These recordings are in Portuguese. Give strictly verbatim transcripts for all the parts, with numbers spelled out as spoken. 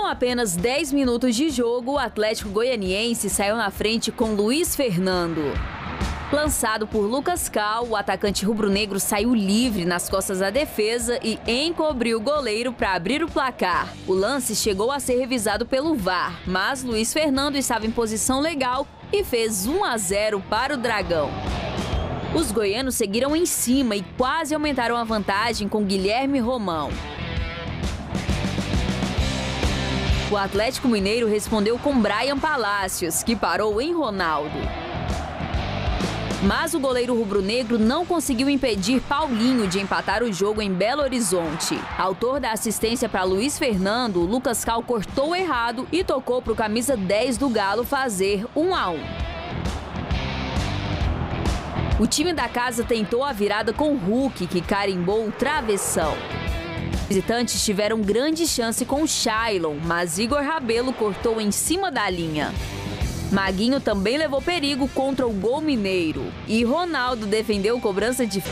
Com apenas dez minutos de jogo, o Atlético Goianiense saiu na frente com Luiz Fernando. Lançado por Lucas Cal, o atacante rubro-negro saiu livre nas costas da defesa e encobriu o goleiro para abrir o placar. O lance chegou a ser revisado pelo V A R, mas Luiz Fernando estava em posição legal e fez um a zero para o Dragão. Os goianos seguiram em cima e quase aumentaram a vantagem com Guilherme Romão. O Atlético Mineiro respondeu com Brian Palacios, que parou em Ronaldo. Mas o goleiro rubro-negro não conseguiu impedir Paulinho de empatar o jogo em Belo Horizonte. Autor da assistência para Luiz Fernando, Lucas Cal cortou errado e tocou para o camisa dez do Galo fazer um a um. O time da casa tentou a virada com Hulk, que carimbou o travessão. Os visitantes tiveram grande chance com Shailon, mas Igor Rabelo cortou em cima da linha. Maguinho também levou perigo contra o gol mineiro. E Ronaldo defendeu cobrança de...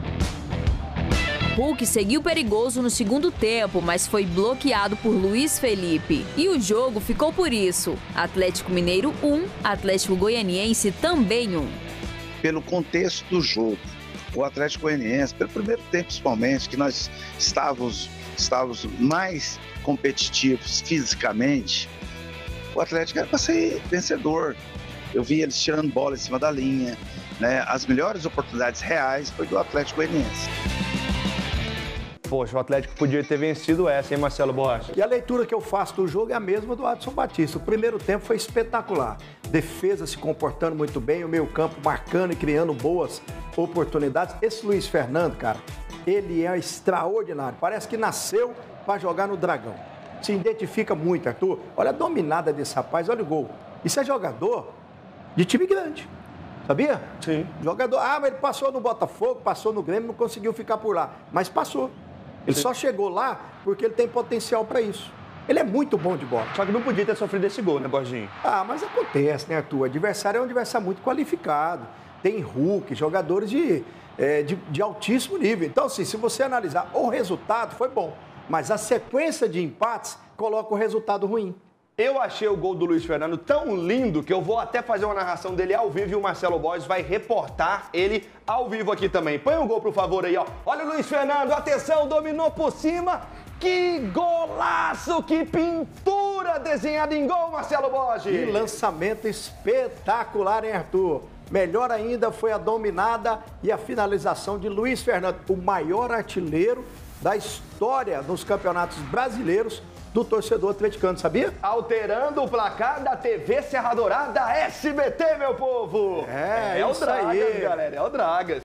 Hulk seguiu perigoso no segundo tempo, mas foi bloqueado por Luiz Felipe. E o jogo ficou por isso. Atlético Mineiro um, Atlético Goianiense também um. Pelo contexto do jogo, o Atlético Goianiense, pelo primeiro tempo principalmente, que nós estávamos, estávamos mais competitivos fisicamente, o Atlético era para ser vencedor. Eu vi eles tirando bola em cima da linha, né? As melhores oportunidades reais foi do Atlético Goianiense. Poxa, o Atlético podia ter vencido essa, hein, Marcelo Borracha? E a leitura que eu faço do jogo é a mesma do Adson Batista. O primeiro tempo foi espetacular. Defesa se comportando muito bem, o meio-campo marcando e criando boas oportunidades. Esse Luiz Fernando, cara, ele é extraordinário. Parece que nasceu para jogar no Dragão. Se identifica muito, Arthur. Olha a dominada desse rapaz, olha o gol. Isso é jogador de time grande, sabia? Sim. Jogador, ah, mas ele passou no Botafogo, passou no Grêmio, não conseguiu ficar por lá. Mas passou. Ele Sim. só chegou lá porque ele tem potencial para isso. Ele é muito bom de bola. Só que não podia ter sofrido esse gol, né, Borginho? Ah, mas acontece, né, Arthur? O adversário é um adversário muito qualificado. Tem Hulk, jogadores de, é, de, de altíssimo nível. Então, assim, se você analisar, o resultado foi bom. Mas a sequência de empates coloca o resultado ruim. Eu achei o gol do Luiz Fernando tão lindo que eu vou até fazer uma narração dele ao vivo e o Marcelo Borges vai reportar ele ao vivo aqui também. Põe o gol, por favor, aí, ó. Olha o Luiz Fernando, atenção, dominou por cima. Que golaço, que pintura desenhada em gol, Marcelo Borges. Que lançamento espetacular, hein, Arthur? Melhor ainda foi a dominada e a finalização de Luiz Fernando, o maior artilheiro da história dos campeonatos brasileiros do torcedor atleticano, sabia? Alterando o placar da T V Serra Dourada S B T, meu povo! É, é, é o isso Dragas, aí. galera, é o Dragas.